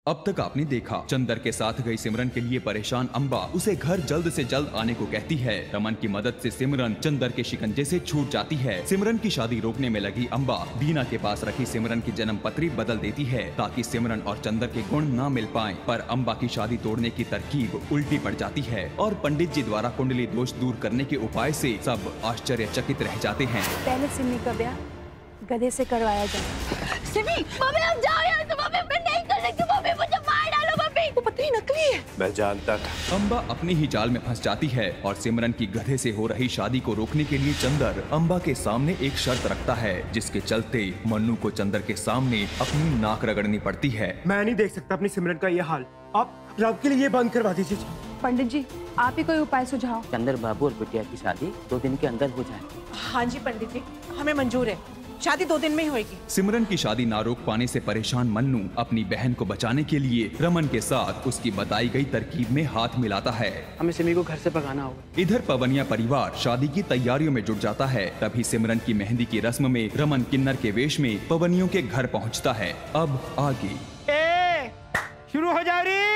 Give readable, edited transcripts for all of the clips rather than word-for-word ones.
अब तक आपने देखा, चंदर के साथ गई सिमरन के लिए परेशान अम्बा उसे घर जल्द से जल्द आने को कहती है। रमन की मदद से सिमरन चंदर के शिकंजे से छूट जाती है। सिमरन की शादी रोकने में लगी अम्बा बीना के पास रखी सिमरन की जन्म पत्री बदल देती है ताकि सिमरन और चंदर के गुण न मिल पाएं। पर अम्बा की शादी तोड़ने की तरकीब उल्टी पड़ जाती है और पंडित जी द्वारा कुंडली दोष दूर करने के उपाय से सब आश्चर्यचकित रह जाते हैं। पहले सिमी का ब्याह गधे से करवाया जाए। सिमी, मम्मी आप जाओ यहाँ से, मम्मी मैं नहीं कर सकती, मम्मी मुझे मार डालो, मम्मी वो पत्नी नकली है। मैं जानता था। अम्बा अपने ही जाल में फंस जाती है और सिमरन की गधे से हो रही शादी को रोकने के लिए चंदर अम्बा के सामने एक शर्त रखता है, जिसके चलते मन्नू को चंदर के सामने अपनी नाक रगड़नी पड़ती है। मैं नहीं देख सकता अपनी सिमरन का ये हाल, आप रब के लिए ये बंद करवा दीजिए। पंडित जी आप ही कोई उपाय सुझाओ। चंदर बाबू और बिटिया की शादी 2 दिन के अंदर हो जाए। हाँ जी पंडित जी, हमें मंजूर है, शादी 2 दिन में ही होगी। सिमरन की शादी ना रोक पाने से परेशान मन्नू अपनी बहन को बचाने के लिए रमन के साथ उसकी बताई गई तरकीब में हाथ मिलाता है। हमें सिमी को घर से भगाना होगा। इधर पवनिया परिवार शादी की तैयारियों में जुट जाता है। तभी सिमरन की मेहंदी की रस्म में रमन किन्नर के वेश में पवनियों के घर पहुंचता है। अब आगे शुरू हो जा रही।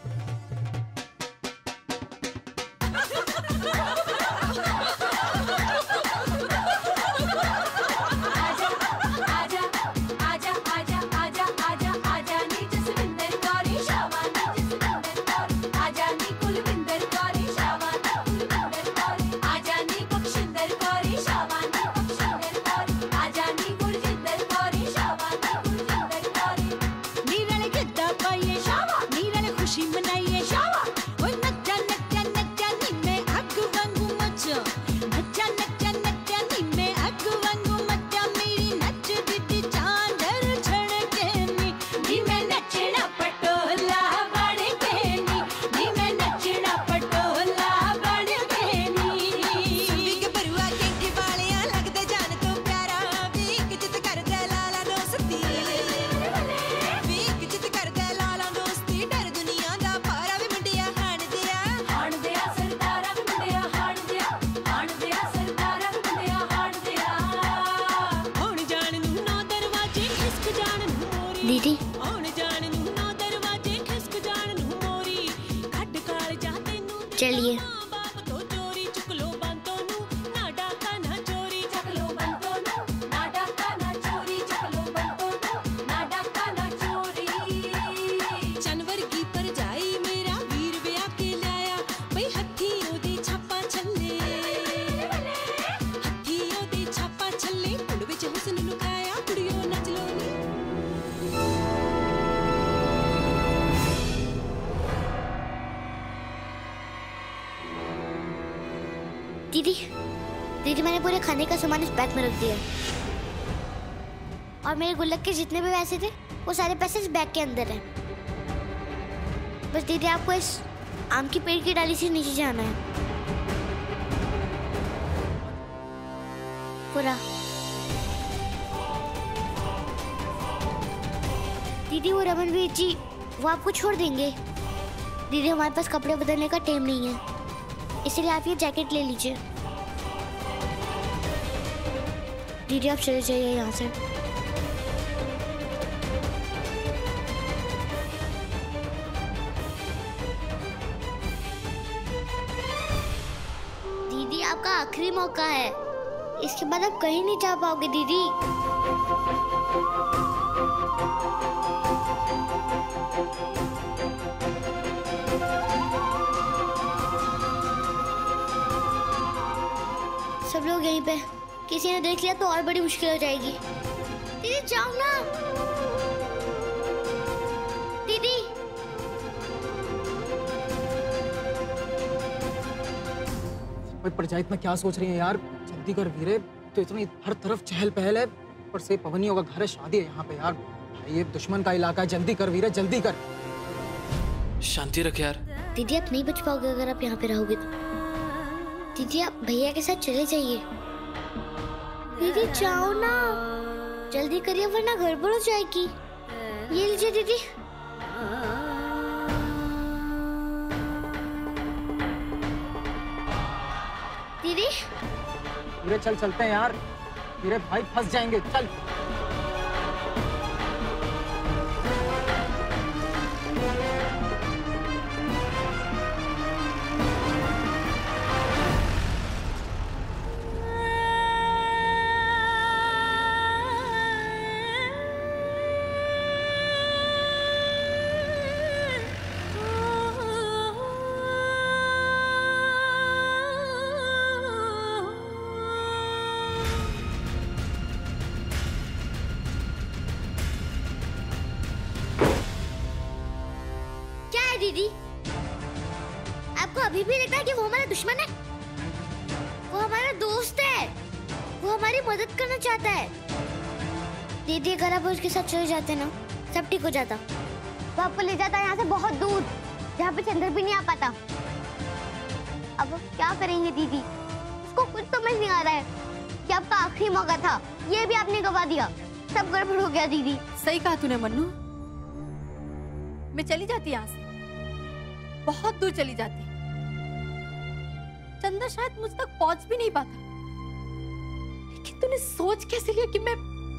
दीदी चलिए। दीदी मैंने पूरे खाने का सामान इस बैग में रख दिया और मेरे गुल्लक के जितने भी पैसे थे वो सारे पैसे इस बैग के अंदर हैं। बस दीदी आपको इस आम की पेड़ की डाली से नीचे जाना है पूरा। दीदी वो रमनवीर जी वो आपको छोड़ देंगे। दीदी हमारे पास कपड़े बदलने का टाइम नहीं है, इसलिए आप ये जैकेट ले लीजिए। दीदी आप चले जाइए यहाँ से। दीदी आपका आखिरी मौका है, इसके बाद आप कहीं नहीं जा पाओगे दीदी। सब लोग यहीं पे, किसी ने देख लिया तो और बड़ी मुश्किल हो जाएगी। दीदी जाओ ना। दीदी प्रजा इतना क्या सोच रही है यार, जल्दी कर वीरे, तो इतनी हर तरफ चहल पहल है, पर से पवनियों का घर है, शादी है यहाँ पे यार। ये दुश्मन का इलाका है, जल्दी कर वीरे जल्दी कर। शांति रख यार। दीदी आप नहीं बच पाओगे अगर आप यहाँ पे रहोगे तो। दीदी आप भैया के साथ चले जाइए। दीदी जाओ ना, जल्दी करिए वरना गड़बड़ हो जाएगी। ये लीजिए दीदी। दीदी वीरे चल चलते हैं यार, वीरे भाई फंस जाएंगे, चल। है दीदी? आपको अभी भी लगता है कि वो हमारा दुश्मन है? वो हमारा दोस्त है, वो हमारी मदद करना चाहता है। दीदी अगर आप उसके साथ चले जाते ना, सब ठीक हो जाता। वो आपको ले जाता है यहाँ से बहुत दूर, जहाँ पे चंद्र भी नहीं आ पाता। अब क्या करेंगे दीदी? उसको कुछ समझ नहीं आ रहा है कि आपका आखिरी मौका था, ये भी आपने गवा दिया। सब गड़बड़ हो गया दीदी। सही कहा तूने मन्नू। मैं चली जाती यहाँ से, बहुत दूर चली जाती। चंद्र शायद मुझ तक पहुंच भी नहीं पाता। लेकिन तूने सोच कैसे लिया कि मैं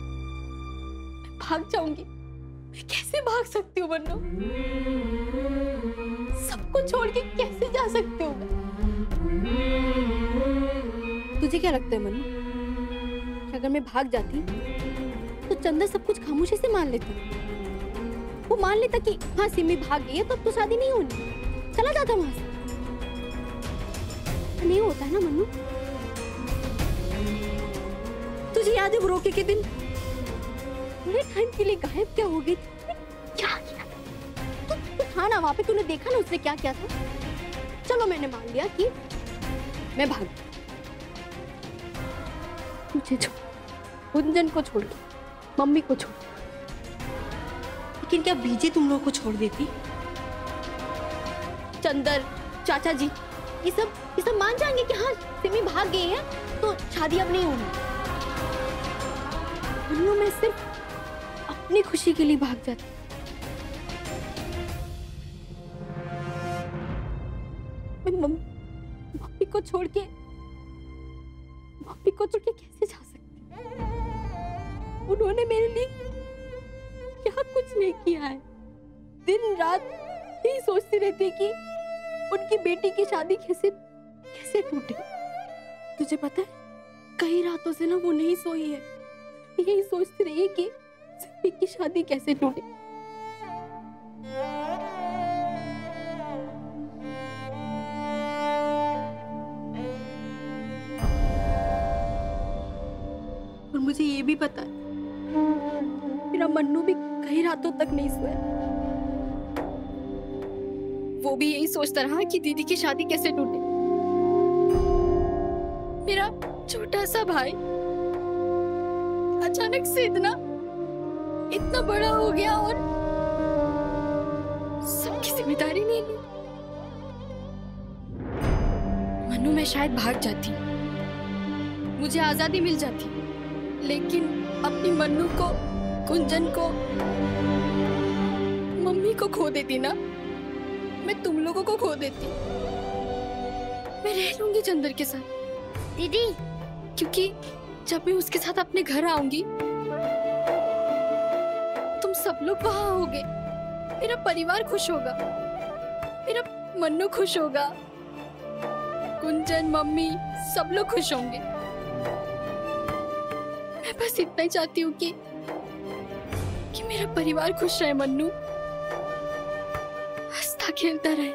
भाग जाऊंगी? मैं कैसे भाग सकती हूँ मन्नू? सबको छोड़ के कैसे जा सकती हूँ मैं? तुझे क्या लगता है मन्नू कि अगर मैं भाग जाती तो चंद्र सब कुछ खामोशी से मान लेता? वो मान लेता कि हाँ सिमी भाग गई है तो अब तो शादी नहीं होनी, चला जाता वहां से। नहीं होता है ना मन्नू? तुझे याद है वो रोके के दिन थोड़े टाइम के लिए गायब क्या हो गई थी? क्या किया था? तू था ना वहां पे, तूने देखा ना उसने क्या किया था? चलो मैंने मान लिया कि मैं भाग, मुझे छोड़, गुंजन को छोड़ के, मम्मी को छोड़। लेकिन क्या बीजी तुम लोगों को छोड़ देती? चंदर, चाचा जी, ये सब मान जाएंगे कि हाँ सिमी भाग गई है तो शादी अब नहीं होनी। मन्नू मैं सिर्फ अपनी खुशी के लिए भाग जाती। मैं मम्मी को छोड़ के कैसे जा सकती? उन्होंने मेरे लिए क्या कुछ नहीं किया है। दिन रात यही सोचती रहती है कि उनकी बेटी की शादी कैसे टूटे। तुझे पता है कई रातों से ना वो नहीं सोई है, यही सोचती रही है कि सिमी की शादी कैसे टूटे। और मुझे ये भी पता है मेरा मन्नू भी कई रातों तक नहीं सोया। वो भी यही सोचता रहा कि दीदी की शादी कैसे टूटे। मेरा छोटा सा भाई अचानक से इतना बड़ा हो गया और सबकी जिम्मेदारी नहीं ली। मन्नू मैं शायद भाग जाती, मुझे आजादी मिल जाती, लेकिन अपनी मन्नू को, कुंजन को, मम्मी को खो देती ना, मैं तुम लोगों को खो देती। मैं रह लूंगी चंदर के साथ दीदी, क्योंकि जब मैं उसके साथ अपने घर आऊंगी तुम सब लोग वहां होगे, मेरा परिवार खुश होगा, मेरा मन्नू खुश होगा, कुंजन, मम्मी सब लोग खुश होंगे। मैं बस इतना ही चाहती हूँ कि मेरा परिवार खुश रहे, मन्नू हंसता खेलता रहे।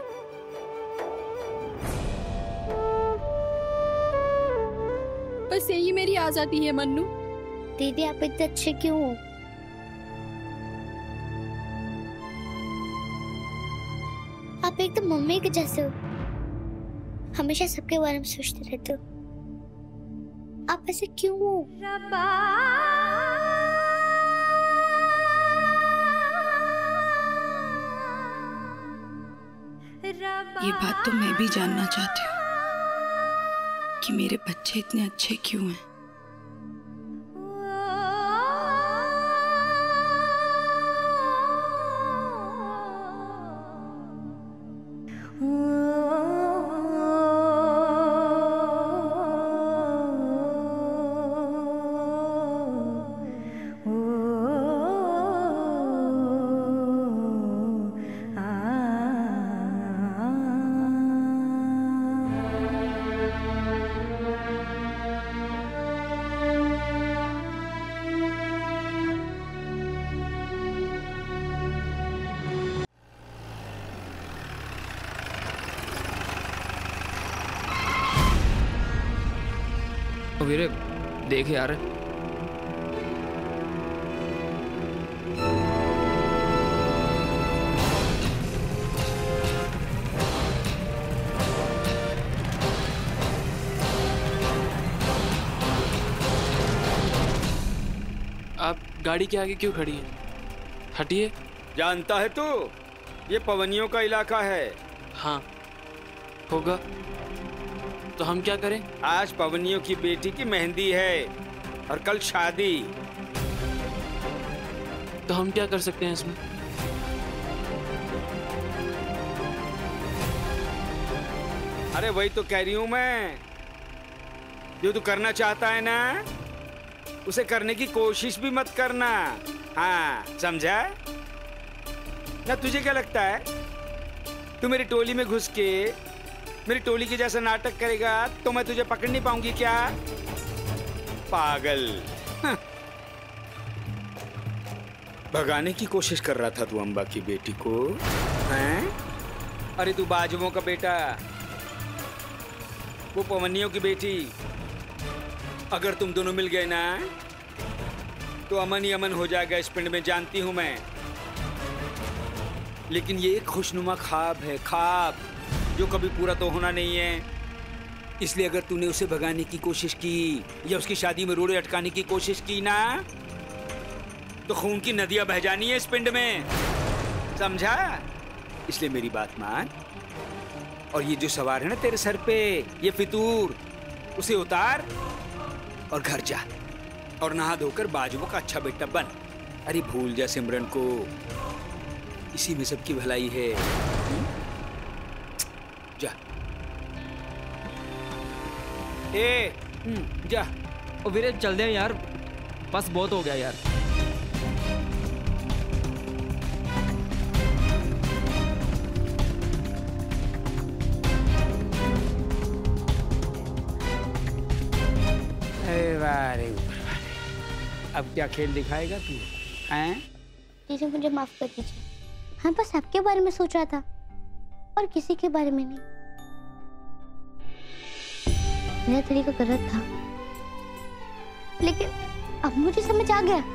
बस यही मेरी आजादी है मन्नू। दीदी आप इतने अच्छे क्यों हो? आप एकदम मम्मी के जैसे हो, हमेशा सबके बारे में सोचते रहते हो। आप ऐसे क्यों हो? ये बात तो मैं भी जानना चाहती हूँ कि मेरे बच्चे इतने अच्छे क्यों हैं। वीरे देख यार, गाड़ी के आगे क्यों खड़ी है? हटिए। जानता है तू, ये पवनियों का इलाका है। हाँ होगा, तो हम क्या करें? आज पवनियों की बेटी की मेहंदी है और कल शादी। तो हम क्या कर सकते हैं इसमें? अरे वही तो कह रही हूं मैं, जो तू करना चाहता है ना, उसे करने की कोशिश भी मत करना। हाँ समझा ना? तुझे क्या लगता है तू मेरी टोली में घुस के मेरी टोली के जैसा नाटक करेगा तो मैं तुझे पकड़ नहीं पाऊंगी क्या? पागल। हाँ। भगाने की कोशिश कर रहा था तू अंबा की बेटी को, हैं? अरे तू बाजुओं का बेटा, वो पवनियों की बेटी, अगर तुम दोनों मिल गए ना तो अमन ही अमन हो जाएगा इस पिंड में, जानती हूं मैं। लेकिन ये एक खुशनुमा ख्वाब है, ख्वाब जो कभी पूरा तो होना नहीं है। इसलिए अगर तूने उसे भगाने की कोशिश की या उसकी शादी में रोड़े अटकाने की कोशिश की ना, तो खून की नदियां बह जानी है इस पिंड में, समझा? इसलिए मेरी बात मान, और ये जो सवार है ना तेरे सर पे, ये फितूर, उसे उतार और घर जा और नहा धोकर बाजुओं का अच्छा बेटा बन। अरे भूल जा सिमरन को, इसी में सबकी भलाई है। जा जा। ओ वीरे चल दे यार, बस बहुत हो गया यार। अरे अब क्या खेल दिखाएगा तू? हैं? दीदी मुझे माफ कर दीजिए, हाँ बस आपके बारे में सोच रहा था और किसी के बारे में नहीं। मेरा तरीका गलत था, लेकिन अब मुझे समझ आ गया।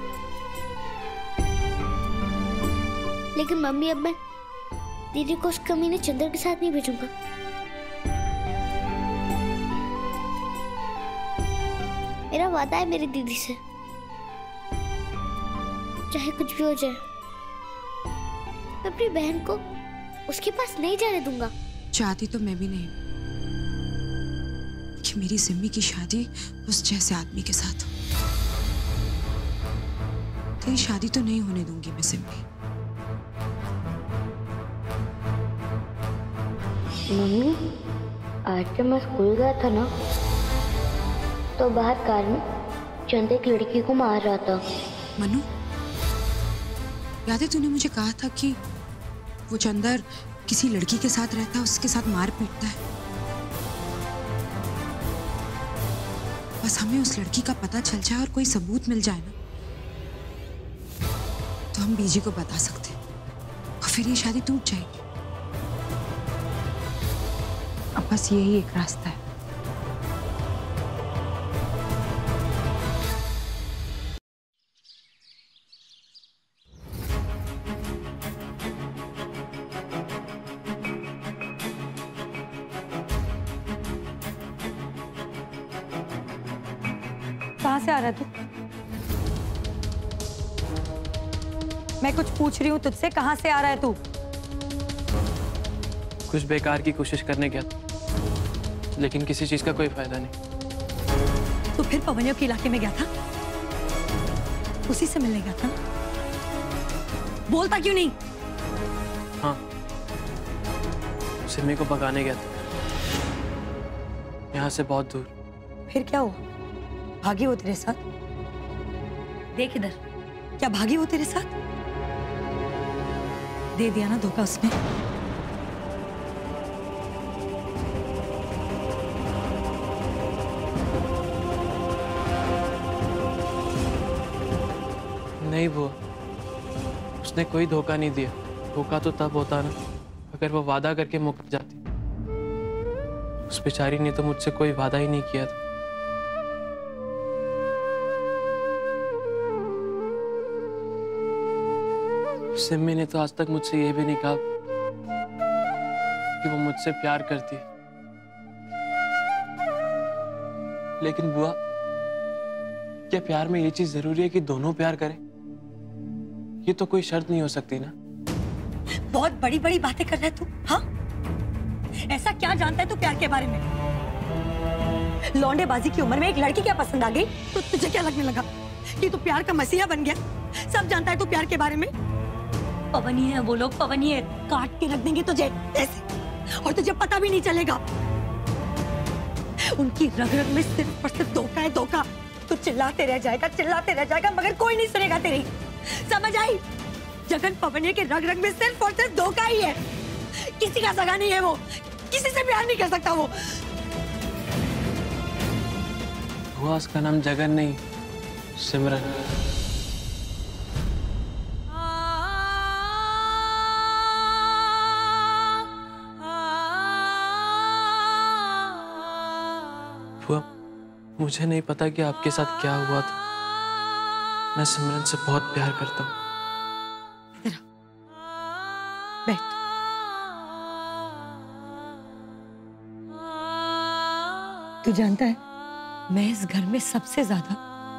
लेकिन मम्मी, अब मैं दीदी को उस कमीने चंदर के साथ नहीं भेजूंगा। मेरा वादा है मेरी दीदी से, चाहे कुछ भी हो जाए मैं अपनी बहन को उसके पास नहीं जाने दूंगा। चाहती तो मैं भी नहीं कि मेरी सिम्मी की शादी उस जैसे आदमी के साथ हो। तेरी शादी तो नहीं होने दूंगी मैं सिम्मी। मम्मी, आज जब मैं स्कूल गया था ना, तो बाहर कार में चंद एक लड़की को मार रहा था। मनु, याद है तूने मुझे कहा था कि वो चंदर किसी लड़की के साथ रहता है, उसके साथ मार पीटता है। बस हमें उस लड़की का पता चल जाए और कोई सबूत मिल जाए ना, तो हम बीजी को बता सकते हैं और फिर ये शादी टूट जाएगी। अब बस यही एक रास्ता है। कहाँ से आ रहा है तू? मैं कुछ पूछ रही हूँ तुझसे, कहाँ से आ रहा है तू? कुछ बेकार की कोशिश करने गया था, लेकिन किसी चीज का कोई फायदा नहीं। तू फिर पवनियों के इलाके में गया था? उसी से मिलने गया था? बोलता क्यों नहीं? हाँ, सिम्मी को भगाने गया था, यहाँ से बहुत दूर। फिर क्या हुआ? भागी वो तेरे साथ? देख इधर, क्या भागी वो तेरे साथ? दे दिया ना धोखा उसने? नहीं बुआ, उसने कोई धोखा नहीं दिया। धोखा तो तब होता ना अगर वो वादा करके मुकर जाती। उस बेचारी ने तो मुझसे कोई वादा ही नहीं किया था। सिम्मी ने तो आज तक मुझसे ये भी नहीं कहा कि वो मुझसे प्यार करती है। लेकिन बुआ, क्या प्यार में ये चीज जरूरी है कि दोनों प्यार करें? ये तो कोई शर्त नहीं हो सकती ना। बहुत बड़ी बड़ी बातें कर रहा है तू, हाँ? ऐसा क्या जानता है तू प्यार के बारे में? लौंडेबाजी की उम्र में एक लड़की क्या पसंद आ गई तो तुझे क्या लगने लगा कि तू प्यार का मसीहा बन गया? सब जानता है तू प्यार के बारे में। पवनी है वो लोग, पवनी है, काट के रख देंगे तुझे ऐसे, और तुझे पता भी नहीं चलेगा। उनकी रग रग में सिर्फ और सिर्फ धोखा है, धोखा। तू चिल्लाते रह जाएगा मगर कोई नहीं सुनेगा तेरी, समझ आई? जगन पवनिया के रग रग में सिर्फ और सिर्फ धोखा ही है। किसी का सगा नहीं है वो, किसी से प्यार नहीं कर सकता वो। हुआ उसका नाम जगन नहीं, सिमरन। हुआ, मुझे नहीं पता कि आपके साथ क्या हुआ था। मैं सिमरन से बहुत प्यार करता हूँ। बैठ। तू जानता है मैं इस घर में सबसे ज्यादा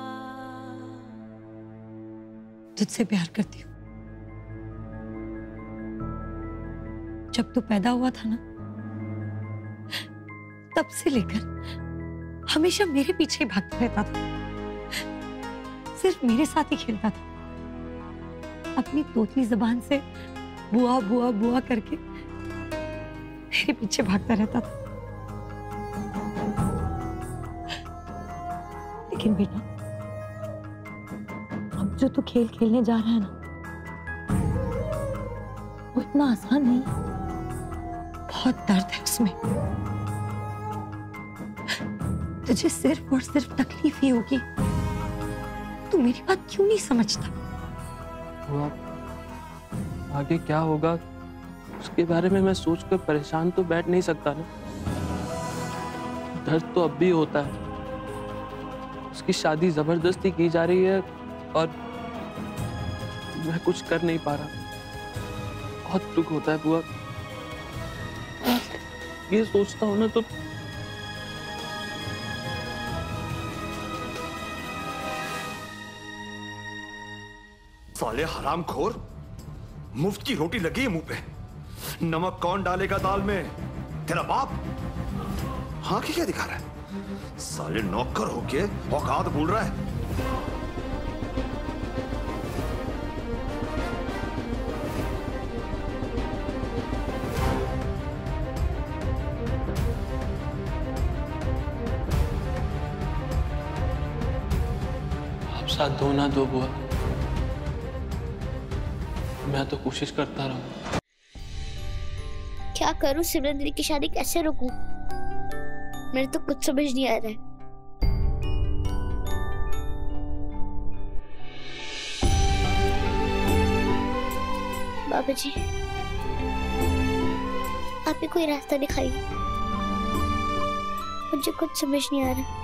तुझसे प्यार करती हूँ। जब तू पैदा हुआ था ना, तब से लेकर हमेशा मेरे पीछे भागता रहता था, सिर्फ मेरे साथ ही खेलता था। अपनी तोतली जुबान से बुआ बुआ बुआ करके मेरे पीछे भागता रहता था। लेकिन बेटा, अब जो तू खेल खेलने जा रहा है ना, वो इतना आसान नहीं है। बहुत दर्द है उसमें। तुझे सिर्फ और सिर्फ तकलीफ ही होगी। तू मेरी बात क्यों नहीं समझता? वो आगे क्या होगा उसके बारे में मैं सोचकर परेशान तो बैठ नहीं सकता ना। दर्द तो अब भी होता है। उसकी शादी जबरदस्ती की जा रही है और मैं कुछ कर नहीं पा रहा। बहुत दुख होता है बुआ। ये सोचता हूँ ना तो साले हरामखोर, मुफ्त की रोटी लगी है मुंह पे। नमक कौन डालेगा दाल में? तेरा बाप? हाँ क्या दिखा रहा है? साले नौकर होके औकात भूल रहा है। आप साथ दो ना दो बुआ, मैं तो कोशिश करता रहूं। क्या करूं? सिमरन दीदी की शादी कैसे रोकूं? मेरे तो कुछ समझ नहीं आ रहा है। बाबा जी, आप ही कोई रास्ता दिखाइए, मुझे कुछ समझ नहीं आ रहा।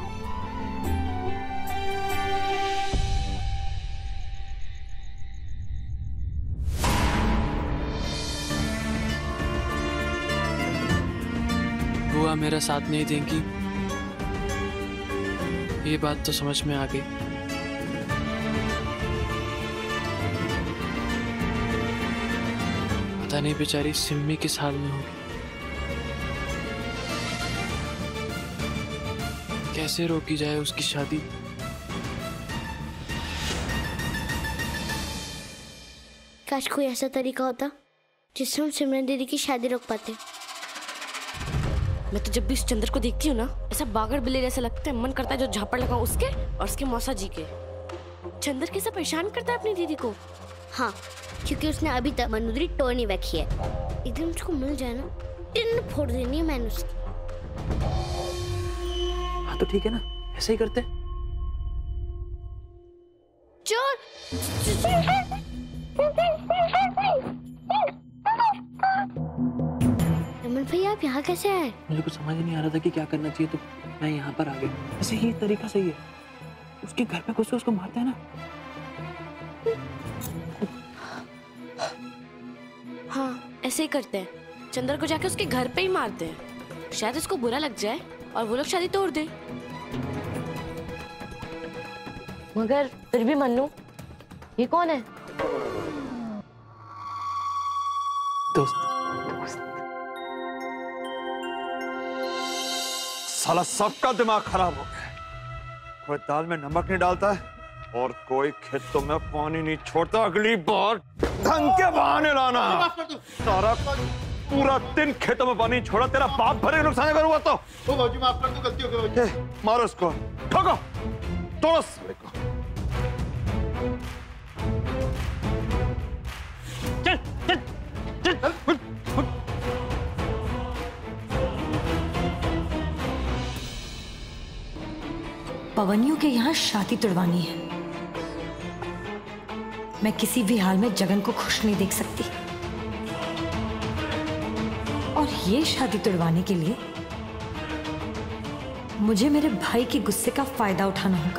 बुआ मेरा साथ नहीं देंगी, ये बात तो समझ में आ गई। पता नहीं बेचारी सिम्मी किस हाल में होगी। कैसे रोकी जाए उसकी शादी? काश कोई ऐसा तरीका होता जिससे हम सिमरन दीदी की शादी रोक पाते। मैं तो जब भी इस चंद्र को देखती हूँ ना, ऐसा बागड़ बिल्ली जैसा लगता है। मन करता है जो झापड़ लगाऊं उसके और उसके मौसा जी के। चंद्र कैसा परेशान करता है अपनी दीदी को। हाँ, क्योंकि उसने अभी तक मनुद्री टोर नहीं रखी है। एकदम उसको मिल जाए ना, टिन फोड़ देनी है मैंने उसकी। हाँ तो ठीक है ना, ऐसे ही करते। चोर! रमन भैया, आप यहाँ कैसे आए? मुझे कुछ समझ नहीं आ रहा था कि क्या करना चाहिए, तो मैं यहाँ पर आ गया। ऐसे ही तरीका सही है। उसके घर पे घुस के उसको मारते हैं ना। हाँ, ऐसे ही करते हैं। चंद्र को जाके उसके घर पे ही मारते हैं, शायद उसको बुरा लग जाए और वो लोग शादी तोड़ दे। मगर फिर भी मन्नू, ये कौन है? दोस्त। साला सबका दिमाग खराब हो गया। कोई दाल में नमक नहीं डालता है और कोई खेतों में पानी नहीं छोड़ता। अगली बार ढंग के बहाने लाना। सारा पूरा दिन खेतों में पानी छोड़ा, तेरा बाप भरे नुकसान करूंगा तो। भाजी माफ कर दो, गलती हो गई भाजी। मारो इसको, ठोको, तोड़ो साले को। चल चल चल। पवनियों के यहाँ शादी तुड़वानी है। मैं किसी भी हाल में जगन को खुश नहीं देख सकती, और ये शादी तुड़वाने के लिए मुझे मेरे भाई के गुस्से का फायदा उठाना होगा।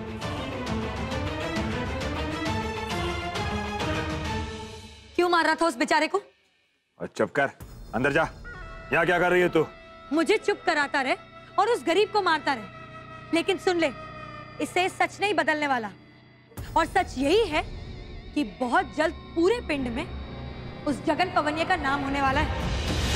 क्यों मार रहा था उस बेचारे को? चुप कर, अंदर जा। यहाँ क्या कर रही है तू? मुझे चुप कराता रहे और उस गरीब को मारता रहे, लेकिन सुन ले, इससे सच नहीं बदलने वाला। और सच यही है कि बहुत जल्द पूरे पिंड में उस जगन पवनिया का नाम होने वाला है।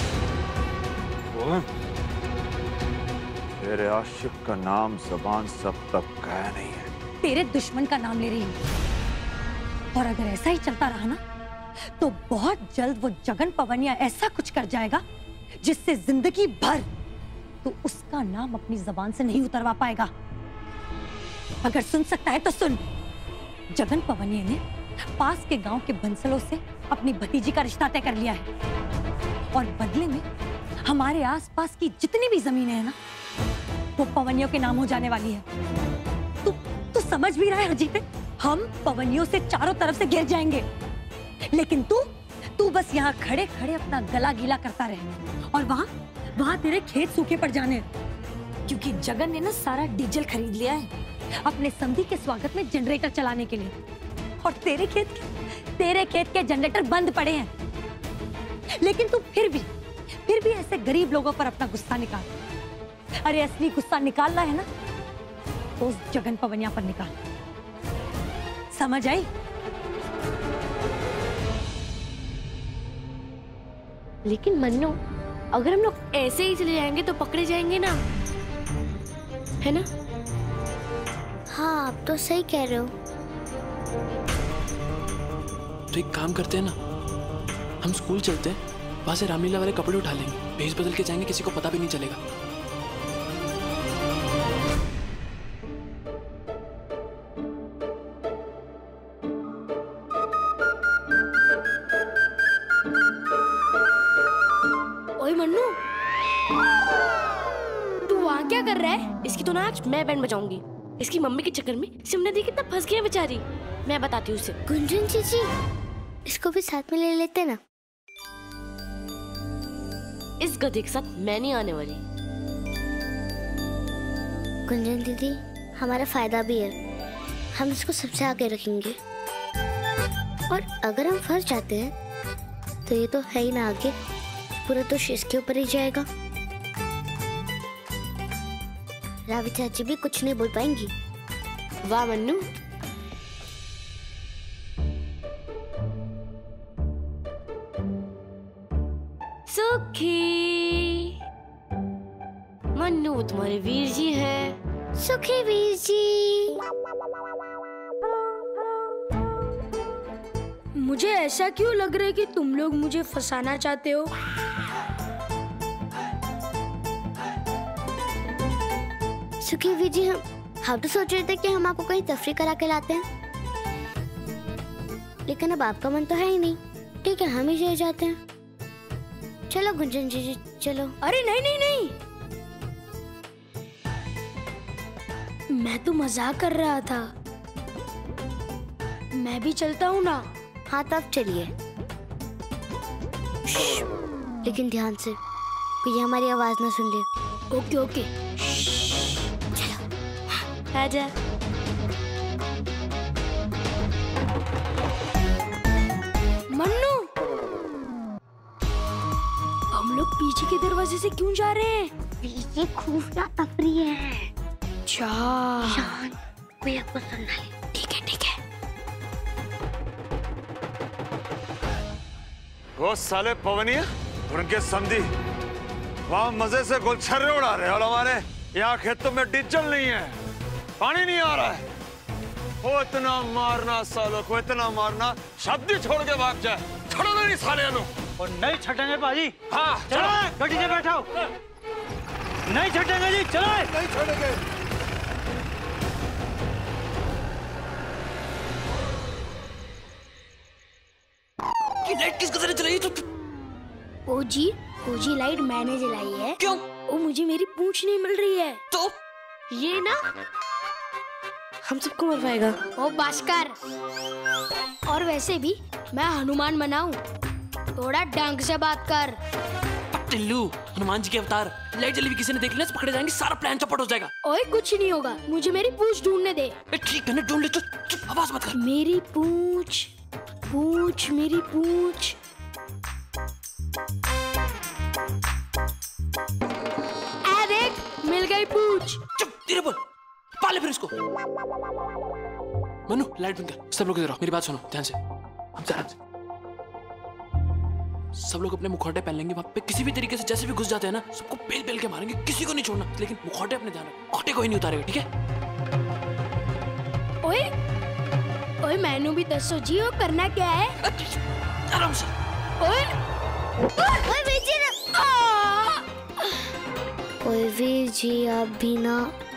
तेरे आशिक का नाम ज़बान सब तक गया नहीं है। तेरे दुश्मन का नाम ले रही हूँ, और अगर ऐसा ही चलता रहा ना तो बहुत जल्द वो जगन पवनिया ऐसा कुछ कर जाएगा जिससे जिंदगी भर तो उसका नाम अपनी जबान से नहीं उतरवा पाएगा। अगर सुन सकता है तो सुन। जगन पवनिया ने पास के गांव के बंसलों से अपनी भतीजी का रिश्ता तय कर लिया है, और बदले में हमारे आसपास की जितनी भी जमीनें हैं ना, वो पवनियों के नाम हो जाने वाली है। तू समझ भी रहा है अजीत? हम पवनियों से चारों तरफ से घिर जाएंगे, लेकिन तू बस यहाँ खड़े खड़े अपना गला गीला करता रहे, और वहाँ तेरे खेत सूखे पड़ जाने, क्योंकि जगन ने ना सारा डीजल खरीद लिया है अपने समधी के स्वागत में जनरेटर चलाने के लिए, और तेरे खेत के जनरेटर बंद पड़े हैं। लेकिन तू फिर भी ऐसे गरीब लोगों पर अपना गुस्सा निकाल। अरे असली गुस्सा निकालना है ना तो उस जगन पवनिया पर निकाल। समझ आई? लेकिन मन्नू, अगर हम लोग ऐसे ही चले जाएंगे तो पकड़े जाएंगे ना, है ना? हाँ, आप तो सही कह रहे हो। तो एक काम करते हैं ना, हम स्कूल चलते हैं, वहां से रामलीला वाले कपड़े उठा लेंगे, भेष बदल के जाएंगे, किसी को पता भी नहीं चलेगा। ओए मन्नू, तू वहां क्या कर रहा है? इसकी तो ना आज मैं बैंड बजाऊंगी। इसकी मम्मी के चक्कर में सिमरन दी कितना फंस गई है बेचारी। मैं बताती हूँ उसे। गुंजन जीजी, इसको भी साथ में ले लेते ना। इस गधे के साथ मैं नहीं आने वाली। गुंजन दीदी, हमारा फायदा भी है, हम इसको सबसे आगे रखेंगे, और अगर हम फंस जाते हैं तो ये तो है ही ना आगे, पूरा तो इसके ऊपर ही जाएगा। रावी चाची भी कुछ नहीं बोल पाएंगी। वाह मन्नू, सुखी। मन्नू वो तुम्हारे वीर जी है। सुखी वीर जी। मुझे ऐसा क्यों लग रहा है कि तुम लोग मुझे फंसाना चाहते हो? सुखी वीर जी, हम तो सोच रहे थे कि हम आपको कहीं तफरी करा के लाते हैं, लेकिन अब आपका मन तो है ही नहीं। ठीक है, हम ही चले जाते हैं। चलो गुंजन जी, चलो। अरे नहीं नहीं नहीं, मैं तो मजाक कर रहा था। मैं भी चलता हूँ ना। हाँ तब चलिए, लेकिन ध्यान से, कोई हमारी आवाज ना सुन ले। Okay okay. चलो आजा। मन्नू, हम लोग पीछे के दरवाजे से क्यों जा रहे हैं? पीछे खुफिया तफरी है। शान, कोई आपको सुनना है। ठीक है ठीक है। वो साले पवनिया और उनके समधी वहां मजे से गुलछर्रे उड़ा रहे और हमारे यहाँ खेतों में डीजल नहीं है, पानी नहीं आ रहा है। वो इतना मारना सालों को, इतना मारना शब्द ही छोड़ के भाग जाए। छोड़ो नहीं साले नु। और नहीं छटेंगे बाजी। हाँ चलो गड्डी से बैठाओ। नहीं छटेंगे जी, चलो। नहीं छोड़ेंगे। लाइट किस कदर जलाई? तो ओजी लाइट मैंने जलाई है। क्यों? वो मुझे मेरी पूंछ नहीं मिल रही है। तो ये ना हम सबको मरवाएगा। ओ भास्कर, और वैसे भी मैं हनुमान बनाऊं, थोड़ा ढंग से बात कर। टिल्लू, हनुमान जी के अवतार। लाइट जली भी किसी ने देख लिया तो पकड़े जाएंगे, सारा प्लान चौपट हो जाएगा। ओए कुछ नहीं होगा, मुझे मेरी पूंछ ढूंढने दे। ठीक है ना, ढूंढ ले। चुप, आवाज मत कर। मेरी पूंछ, मेरी पूंछ। देख, मिल गई पूंछ। चुप, धीरे बोल। पाले फिर इसको। मनु, लाइट बंद कर। सब लोग इधर आओ, मेरी बात सुनो ध्यान से। सब लोग अपने मुखौटे पहन लेंगे। वहां पे किसी भी तरीके से जैसे भी घुस जाते हैं ना, सबको पेल पेल के मारेंगे, किसी को नहीं छोड़ना। लेकिन मुखौटे अपने ध्यान रखो, मुखौटे कोई नहीं उतारेगा, ठीक है? ओए मैनू भी दसो जी, वो करना क्या है? आराम से। ओए वीर जी आप भी ना।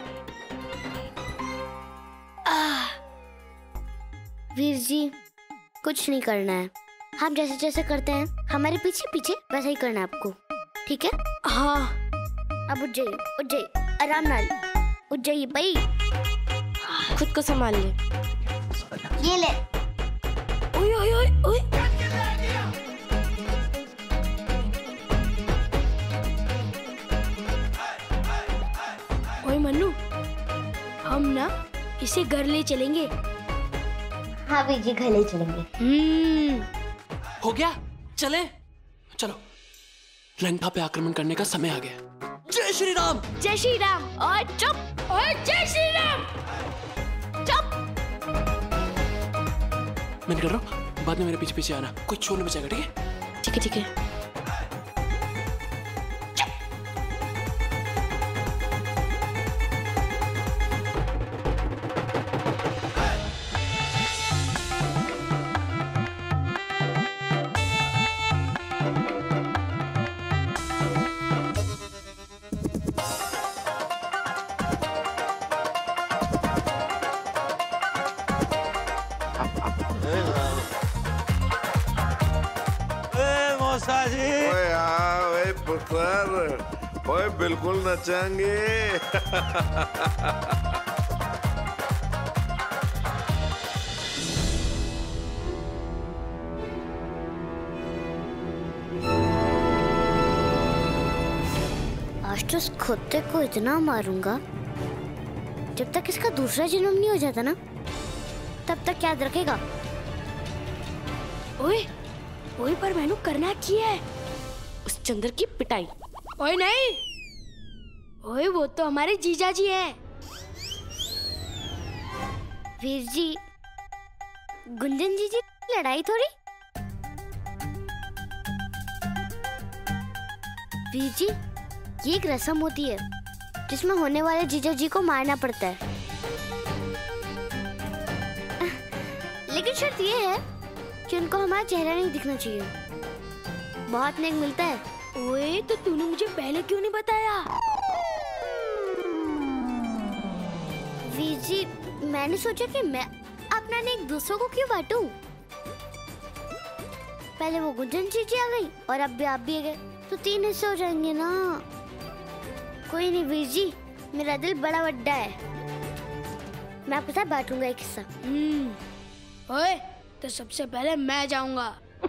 वीर जी कुछ नहीं करना है, हम जैसे जैसे करते हैं हमारे पीछे पीछे वैसा ही करना है आपको, ठीक है? हाँ। अब उठ जाइए, आराम नाल उठ जाइए भाई। खुद को संभाल ले। ये ले। ओए ओए ओए ओए। ओए मन्नू, हम ना इसे घर ले चलेंगे। हाँ वीर जी, घर ले चलेंगे। हो गया, चले। चलो, लंका पे आक्रमण करने का समय आ गया। जय श्री राम। जय श्री राम। और चुप। और जय श्री राम। चुप। मैं निकल रहा हूँ, बाद में मेरे पीछे पीछे आना, कोई चोर नहीं बचाएगा, ठीक है? ठीक है, ठीक है। ओए बिल्कुल नचाएंगे। आज तो इस कुत्ते को इतना मारूंगा, जब तक इसका दूसरा जन्म नहीं हो जाता ना, तब तक याद रखेगा। ओए ओए, पर मैंने करना क्या है? उस चंदर की पिटाई। ओए नहीं, ओए वो तो हमारे जीजा जी हैं। वीर जी, गुंजन जी लड़ाई थोड़ी। वीर जी, ये एक रस्म होती है जिसमें होने वाले जीजा जी को मारना पड़ता है। लेकिन शर्त ये है कि उनको हमारा चेहरा नहीं दिखना चाहिए, बहुत नेक मिलता है। ओए, तो तूने मुझे पहले क्यों नहीं बताया? वीर जी, मैंने सोचा कि मैं अपना नेक दूसरों को क्यों बांटूं? पहले वो गुंजन जी आ गई और अब भी आप भी आ गए, तो 3 हिस्से हो जाएंगे ना। कोई नहीं वीर जी, मेरा दिल बड़ा बड्डा है, मैं आपके साथ बांटूंगा एक हिस्सा। ओए, तो सबसे पहले मैं जाऊंगा।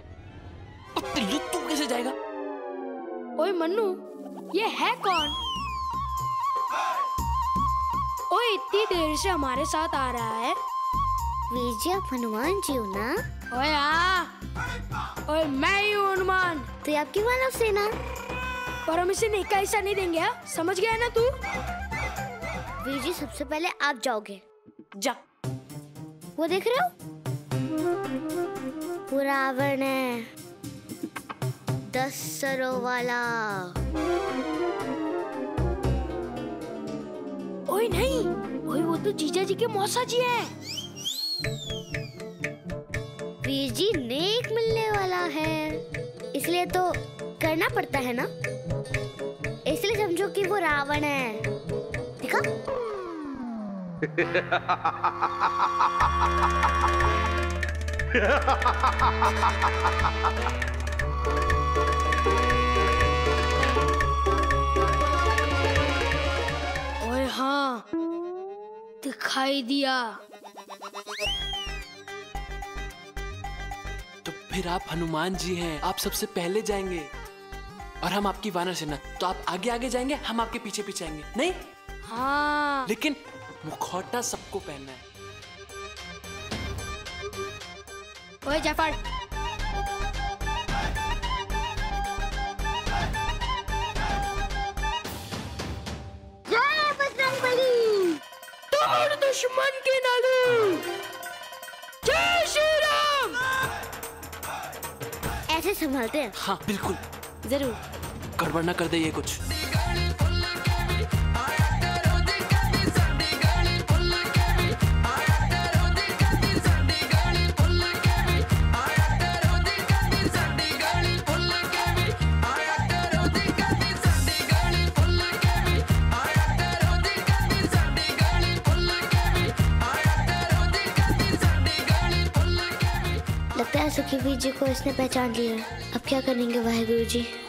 तू कैसे जाएगा? ओए मन्नू, ये है कौन? ओए, इतनी देर से हमारे साथ आ रहा है। वीर जी, आप हनुमान जी हो ना? ओए हाँ, ओए मैं ही हूँ हनुमान। तो ये आपकी मानव सेना, पर हम इसे नेक का हिस्सा नहीं देंगे। हा? समझ गया ना तू? वीर जी, सबसे पहले आप जाओगे। जा। वो देख रहे हो, पूरा आवरण है। 10 सरों वाला। ओए नहीं, ओए वो तो जीजा जी के मौसा जी है। वीर जी नेक मिलने वाला है, इसलिए तो करना पड़ता है ना। इसलिए समझो कि वो रावण है। देखा? ओए हाँ, दिखाई दिया। तो फिर आप हनुमान जी हैं, आप सबसे पहले जाएंगे और हम आपकी वानर सेना। तो आप आगे आगे जाएंगे, हम आपके पीछे पीछे आएंगे, नहीं? हाँ। लेकिन मुखौटा सबको पहनना है। ओए जाफर, जय बजरंगबली। तोड़ दुश्मन की नाली। जय श्री राम। ऐसे संभालते हैं? हाँ बिल्कुल, जरूर। गड़बड़ ना कर दे ये कुछ। लगता है सुखी वीर जी को इसने पहचान लिया। अब क्या करेंगे वाहेगुरु जी?